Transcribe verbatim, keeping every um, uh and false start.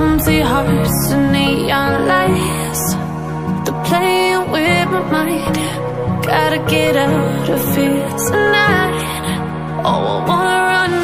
empty hearts and neon lights. They're playing with my mind. Gotta get out of here tonight. Oh, I wanna run